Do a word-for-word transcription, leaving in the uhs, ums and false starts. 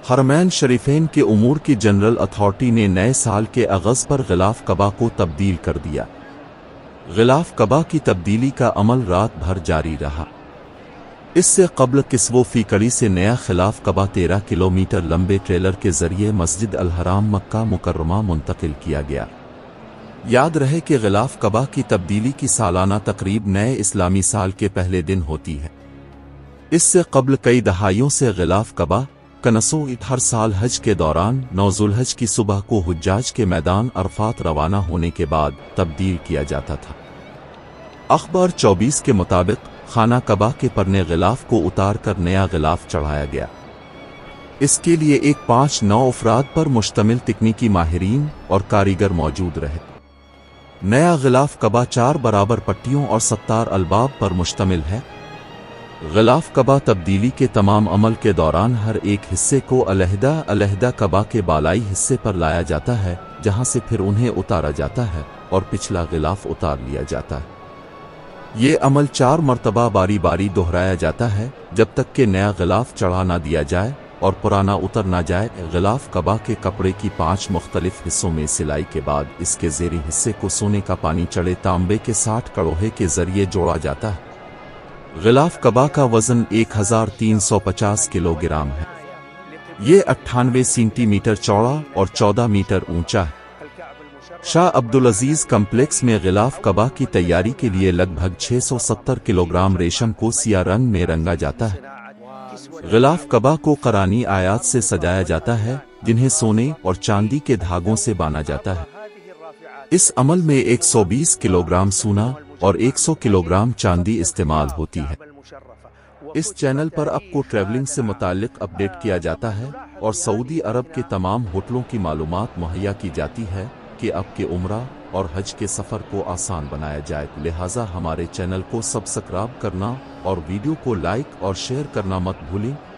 حرمین شریفین کے امور کی جنرل اتھارٹی نے نئے سال کے آغاز پر غلاف کعبہ کو تبدیل کر دیا۔ غلاف کعبہ کی تبدیلی کا عمل رات بھر جاری رہا۔ اس سے قبل کسوہ فی کڑی سے نیا غلاف کعبہ تیرہ کلومیٹر لمبے ٹریلر کے ذریعے مسجد الحرام مکہ مکرمہ منتقل کیا گیا۔ یاد رہے کہ غلاف کعبہ کی تبدیلی کی سالانہ تقریب نئے اسلامی سال کے پہلے دن ہوتی ہے۔ اس سے قبل کئی دہائیوں سے غلاف کعبہ کنسوئٹ ہر سال حج کے دوران نو ذوالحج کی صبح کو حجاج کے میدان عرفات روانہ ہونے کے بعد تبدیل کیا جاتا تھا۔ اخبار چوبیس کے مطابق خانہ کعبہ کے پرنے غلاف کو اتار کر نیا غلاف چڑھایا گیا۔ اس کے لیے ایک پانچ نو افراد پر مشتمل تکنیکی ماہرین اور کاریگر موجود رہے۔ نیا غلاف کعبہ چار برابر پٹیوں اور ستار الباب پر مشتمل ہے۔ غلاف کعبہ تبدیلی کے تمام عمل کے دوران ہر ایک حصے کو علیحدہ علیحدہ کعبہ کے بالائی حصے پر لایا جاتا ہے، جہاں سے پھر انہیں اتارا جاتا ہے اور پچھلا غلاف اتار لیا جاتا ہے۔ یہ عمل چار مرتبہ باری باری دہرایا جاتا ہے جب تک کہ نیا غلاف چڑھا نہ دیا جائے اور پرانا اتر نہ جائے۔ غلاف کعبہ کے کپڑے کی پانچ مختلف حصوں میں سلائی کے بعد اس کے زیریں حصے کو سونے کا پانی چڑھے تانبے کے ساٹھ کڑوہے کے ذریعے جوڑا جاتا ہے۔ غلاف کعبہ کا وزن ایک ہزار تین سو پچاس کلو گرام ہے۔ یہ اٹھانوے سینٹی میٹر چوڑا اور چودہ میٹر اونچا ہے۔ شاہ عبدالعزیز کمپلیکس میں غلاف کعبہ کی تیاری کے لیے لگ بھگ چھ سو ستر کلو گرام ریشم کو سیاہ رنگ میں رنگا جاتا ہے۔ غلاف کعبہ کو قرآنی آیات سے سجایا جاتا ہے جنہیں سونے اور چاندی کے دھاگوں سے بانا جاتا ہے۔ اس عمل میں ایک سو بیس کلو گرام سونا اور ایک سو کلو گرام چاندی استعمال ہوتی ہے۔ اس چینل پر آپ کو ٹریولنگ سے متعلق اپڈیٹ کیا جاتا ہے اور سعودی عرب کے تمام ہوٹلوں کی معلومات مہیا کی جاتی ہے کہ آپ کے عمرہ اور حج کے سفر کو آسان بنایا جائے، لہٰذا ہمارے چینل کو سبسکرائب کرنا اور ویڈیو کو لائک اور شیئر کرنا مت بھولیں۔